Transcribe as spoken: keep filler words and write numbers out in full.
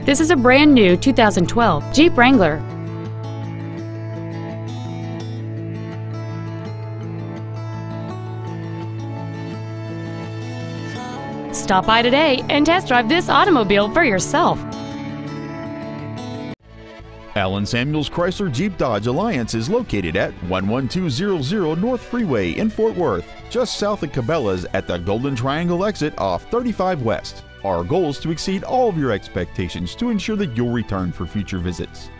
This is a brand new two thousand twelve Jeep Wrangler. Stop by today and test drive this automobile for yourself. Allen Samuels Chrysler Jeep Dodge Alliance is located at one one two zero zero North Freeway in Fort Worth, just south of Cabela's at the Golden Triangle exit off thirty-five West. Our goal is to exceed all of your expectations to ensure that you'll return for future visits.